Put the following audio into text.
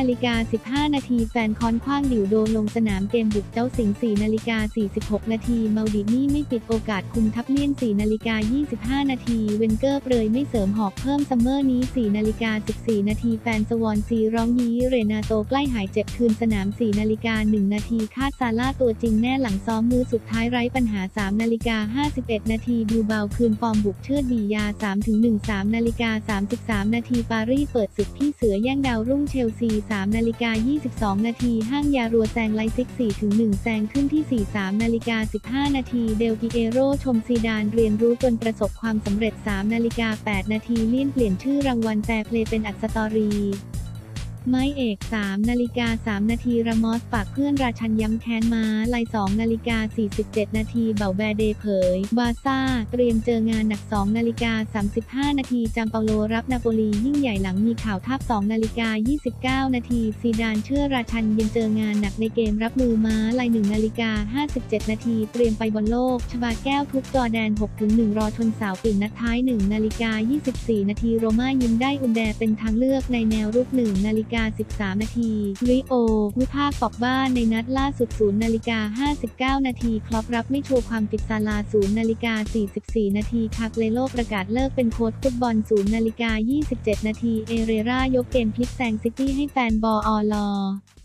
15:15 นาทีแฟนคอนขว้างดิ่วโดลงสนามเกมบุกเจ้าสิงห์ 4:46 นาทีเมาดินี่ไม่ปิดโอกาสคุมทัพเลี่ยน 4:25 นาทีเวนเกอร์เปรยไม่เสริมหอกเพิ่มซัมเมอร์นี้ 4:14 นาทีแฟนสวอนซีร้องยี้เรนาโตใกล้หายเจ็บคืนสนาม 4:01 นาทีคาดซาร่าตัวจริงแน่หลังซ้อมมือสุดท้ายไร้ปัญหา 3:51 นาทีบิลเบาคืนฟอร์มบุกเชิดบียา 3-1 3:33 นาทีปารีสเปิดศึกพี่เสือแย่งดาวรุ่งเชลซี 3:22 นาทีห้างยารัวแซงไลซิก 4-1 แซงขึ้นที่ 3:15 นาทีเดลปิเอโรชมซีดานเรียนรู้จนประสบความสำเร็จ 3:08 นาทีเลี่ยนเปลี่ยนชื่อรางวัลแฟร์เพลย์เป็นอัดสตอรีไม้เอก 3:03 นาทีรามอสฝากเพื่อนราชันย้ำแค้นมาไล 2:47 นาทีเบาแบเดเผยบาซ่าเตรียมเจองานหนัก 2:35 นาทีจามเปาโลรับนาโปลียิ่งใหญ่หลังมีข่าวทาบ 2:29 นาทีซีดานเชื่อราชันยังเจองานหนักในเกมรับมือม้าไล 1:57 นาทีเตรียมไปบอลโลกชบาแก้วทุบจอร์แดน 6-1 รอชนสาวปิ่นนัดท้าย 1:24 นาทีโรม่ายิ้มได้อุนแดเป็นทางเลือกในแนวรุก 1:13 นาทีริโอวิพากษ์ปอกบ้านในนัดล่าสุด 0:59 นาทีคล็อปรับไม่โชว์ความติดซาลา 0:44 นาทีคาเกเลโลประกาศเลิกเป็นโค้ชฟุตบอล 0:27 นาทีเอเรรายกเกมพลิกแซงซิตี้ให้แฟนบอล